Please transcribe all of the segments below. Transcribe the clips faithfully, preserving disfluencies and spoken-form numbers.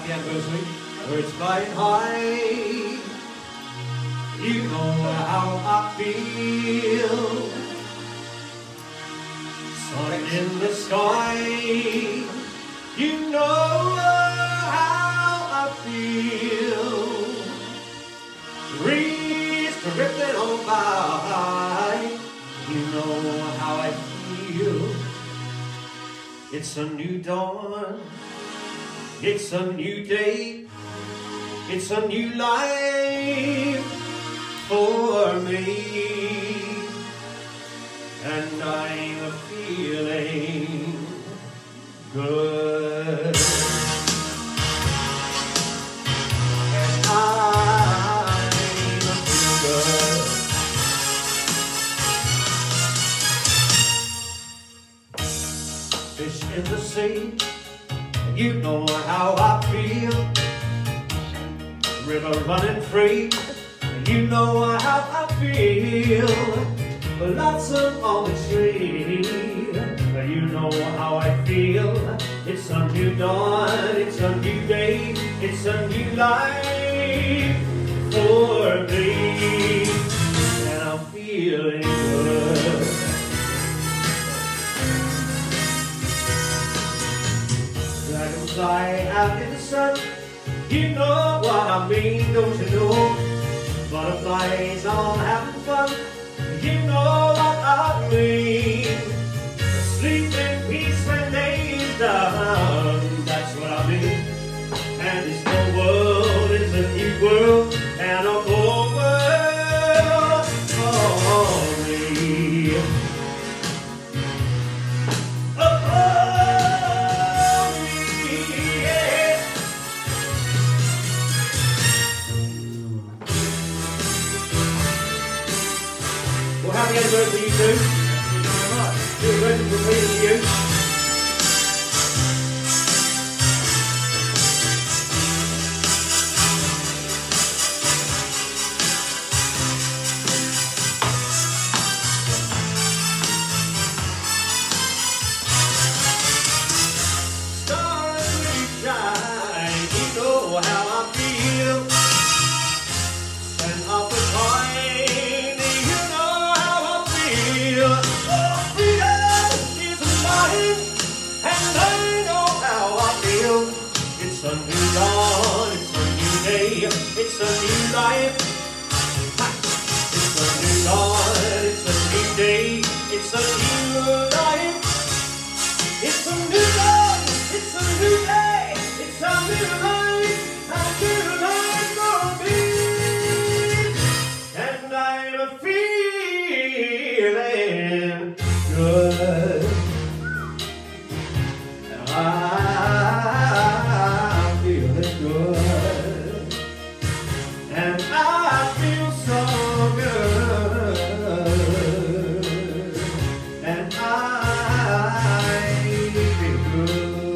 happy anniversary. Birds flying high, you know how I feel. Sun in the sky, you know how I feel. Breeze drifting on by, you know how I feel. It's a new dawn, it's a new day, it's a new life for me, and I'm feeling good. And I'm feeling good. Fish in the sea, you know how I feel. River running free, you know how I feel. Blossom on the tree, you know how I feel. It's a new dawn, it's a new day, it's a new life for me, and I'm feeling good. Dragonfly out in the sun, you know what I mean, don't you know? Butterflies all having fun, you know what I mean. Sleep in peace when day is done, that's what I mean. And this whole world is a new world, and a whole world for me. Oh, oh, me, yeah. Well, happy anniversary, you two. Thank you very much. Good present from me to you. Stars really shine, you know how I feel. Stand up and pine, you know how I feel. Oh, freedom is mine, and I know how I feel. It's a new dawn, it's a new day, it's a new life. Ha! It's a new dawn, it's a new day, it's a new life. It's a new dawn, it's a new day, it's a new life, a new life for me, and I'm feeling good. I'm feeling good, and I feel so good, and I feel good.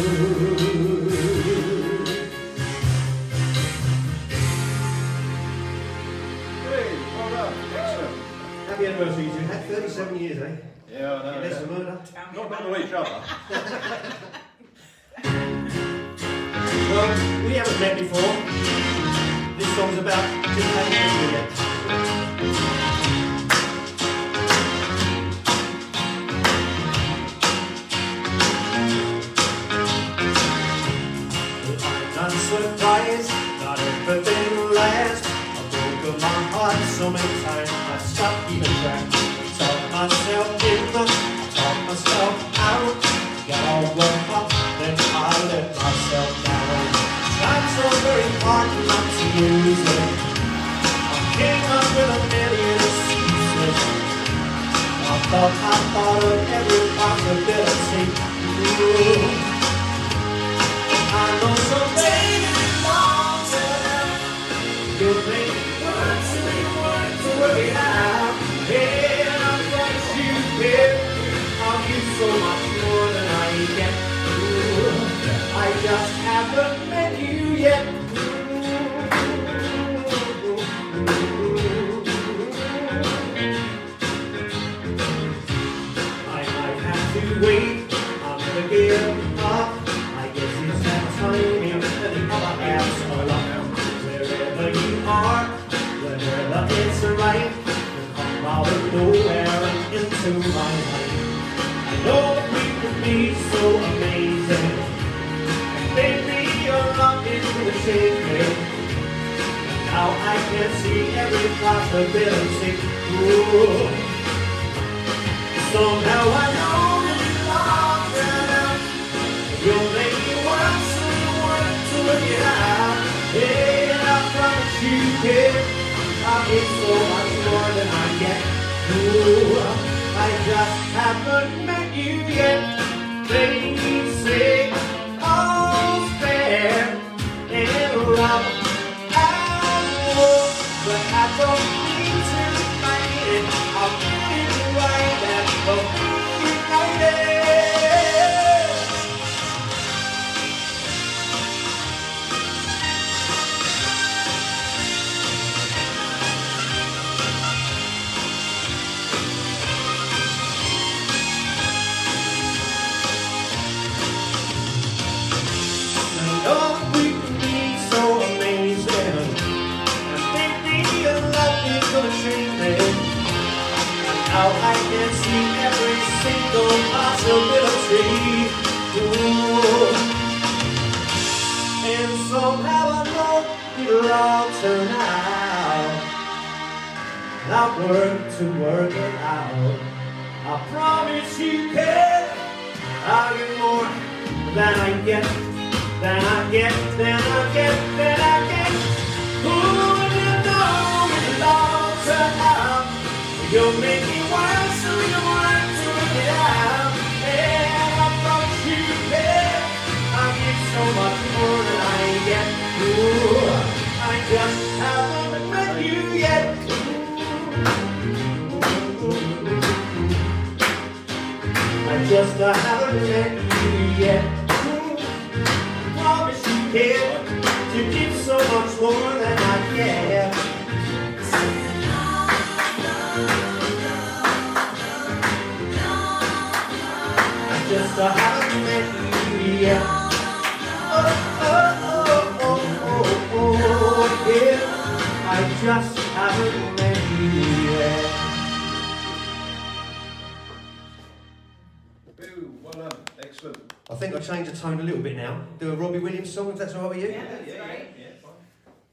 Hey, well done. Excellent. Happy anniversary, you two. Had thirty-seven years, eh? Yeah, I know. Less Yeah. than murder. Not not to each other. Well, we haven't met before. This song's about just having met you yet. I'm surprised, not everything lasts. I broke my heart so many times, I stopped keeping track. Talk myself in, I talk myself out. Got all worked up, then I let myself down. Tried so very hard not to lose it. I came up with a million excuses. I thought I thought of every possibility. Ooh. I know someday you'll make work to me, work to work it out. And I'm going to give of you so much more than I get. Ooh, I just haven't met you yet. I might have to wait, I'm gonna give up. I guess it's that time you're changed me. Now I can see every possibility. Ooh. Somehow I know that you lost enough. You'll make me work so you work to work it out. Hey, and I promise you, kid, I'll get so much more than I get. Ooh, I just haven't met you yet. They say all's fair and rough and war, but I don't need to fight it. I'll get it right and we'll be united. Oh, we can be so amazing. I think real love is gonna change me. Now I can see every single possibility. Ooh. And somehow I know it'll all turn out. I'll work to work it out. I promise you, kid, I'll get more than I get. Then I get, then I get, then I get. Ooh, and you know it'll all turn out. You'll make me work so you want to work it out. And I promise you, yeah, I'll get so much more than I get. Ooh, I just haven't met you yet. I just uh, haven't met you yet. To give so much more than I get. I just uh, haven't met you yet. Oh, oh, oh, oh, oh, oh, yeah. I just haven't met you yet. Ooh, well done. Excellent. I think I'll change the tone a little bit now. Do a Robbie Williams song, if that's all right with you? Yeah, that's yeah, great. Yeah, yeah, fine.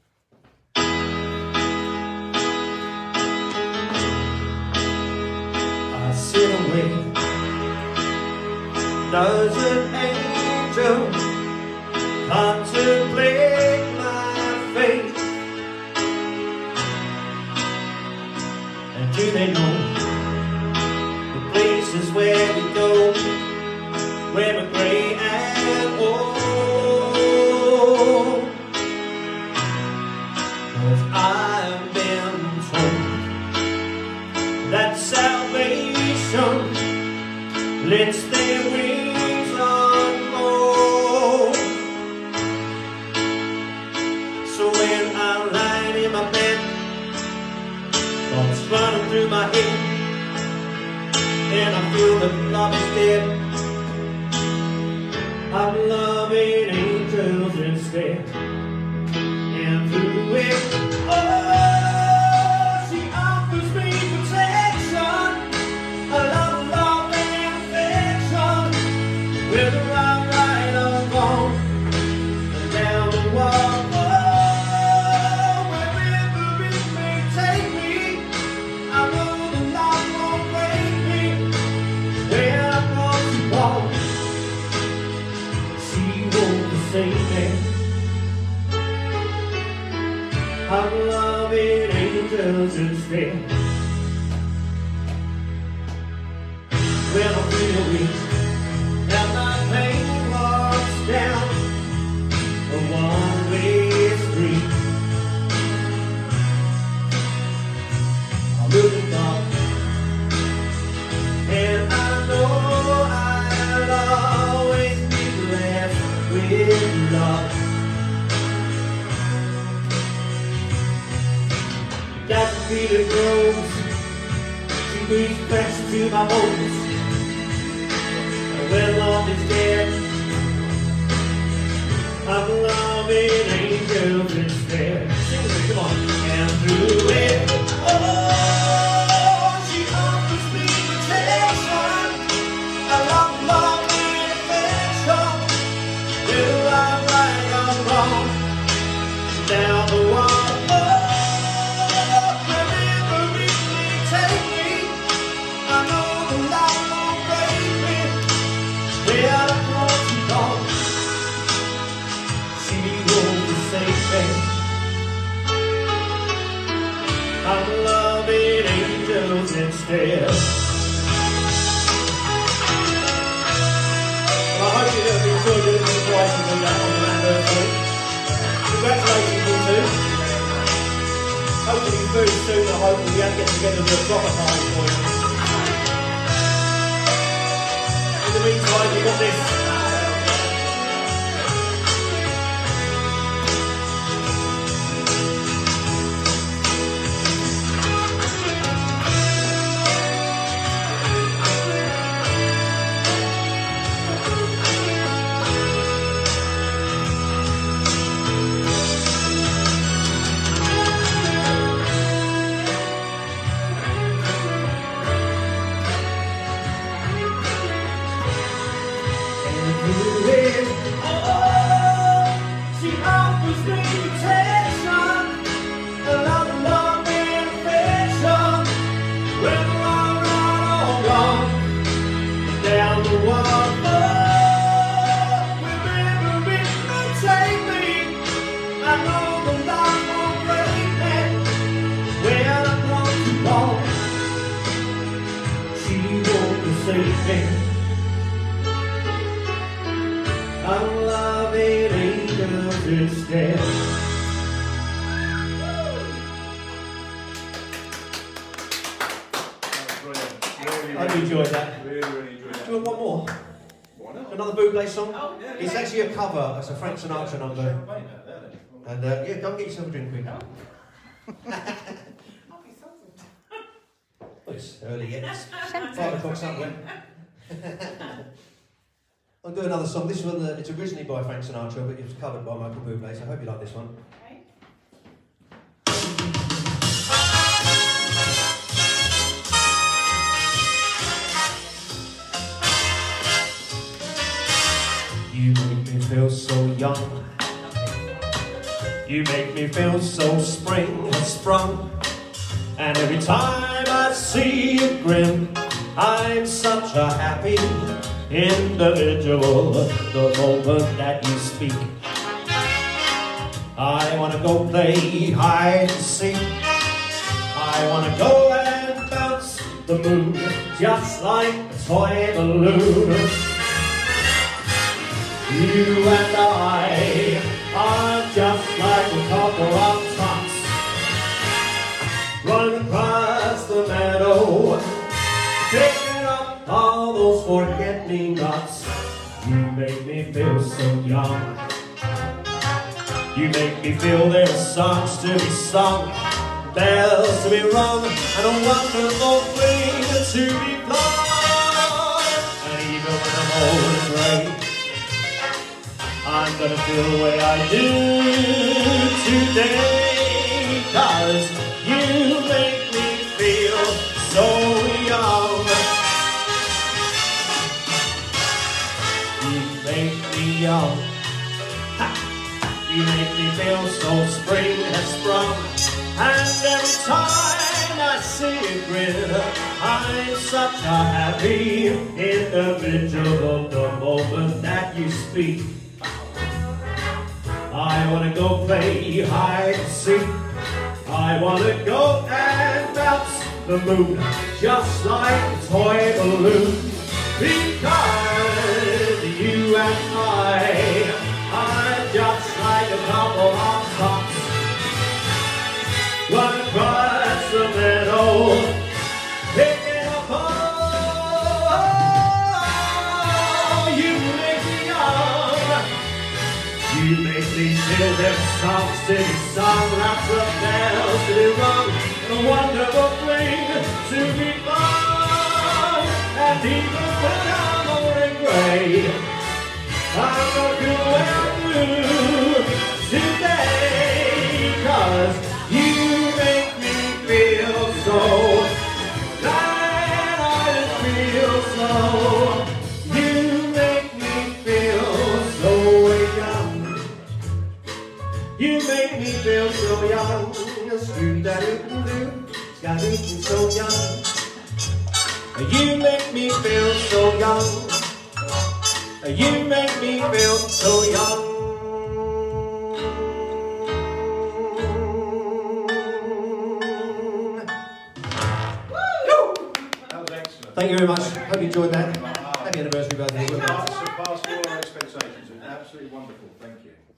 I sit and wait. Does an angel contemplate my fate? And do they know the places where we go, where we're gray and old? 'Cause I've been told that salvation lets their wings unfold. So when I'm lying in my bed, thoughts running through my head, and I feel that love is dead, I'm loving angels instead. And through it, oh, she offers me protection, a love, love and affection. Whether I'm right or wrong, and down the wall, oh, wherever it may take me, I know the love won't break me. When I call to call, save me. I'm loving angels instead. When I feel weak and my pain walks down a one-way street, I'm looking up and I know I'll always be blessed with love. That feeling grows, she breathes fresh to my bones. And when love is dead, I'm loving angels instead. Sing with me, come on. And through it, oh, she offers me protection, a love, love and affection. Whether I'm right or wrong, instead. Well, I hope you have enjoyed your little voice and that on your anniversary. Congratulations, you two. Hopefully very soon, I hope we'll be able to get together and do a proper party for you. In the meantime, we've got this. I'm loving angels instead. I enjoyed that. Really, really enjoyed that. Do you want one more? Why not? Another Bublé song? Oh, yeah, It's yeah. actually a cover. It's a Frank Sinatra number. Champagne out there, then. And uh, yeah, go and get yourself a drink, quick. Well, it's early yet. It's five o'clock somewhere. I'll do another song. This one, uh, it's originally by Frank Sinatra, but it was covered by Michael Bublé, so I hope you like this one. Okay. You make me feel so young. You make me feel so spring has sprung. And every time I see you grin, I'm such a happy individual. The moment that you speak, I wanna go play hide and seek. I wanna go and bounce the moon just like a toy balloon. You and I are just like a couple of tots running across the meadow, picking up all those forget-me-nots. You make me feel so young. You make me feel there's songs to be sung, bells to be rung, and a wonderful thing to be flung. And even when I'm old and gray, I'm gonna feel the way I do today, 'cause you make me feel so young. You make me young. Ha! You make me feel so spring has sprung. And every time I see you grin, I'm such a happy individual. The moment that you speak, I wanna go play hide and seek. I wanna go and bounce the moon just like a toy balloon. Because you and I are just like a couple of tots run across the meadow, picking up all. You make me young. You make me feel there's songs to be sung, lots of bells to be rung, and a wonderful thing to be fun. And even when I'm old and gray, I'm gonna do what I do today, 'cause you make me feel so glad. I just feel so. You make me feel so young. You make me feel so young. Scoo-da-doo-doo, scoo-da-doo, so young. You make me feel so young. You make me feel so young. Woo! Thank you very much. Hope you enjoyed that. Happy anniversary birthday. Surpassed all our expectations. Absolutely wonderful. Thank you.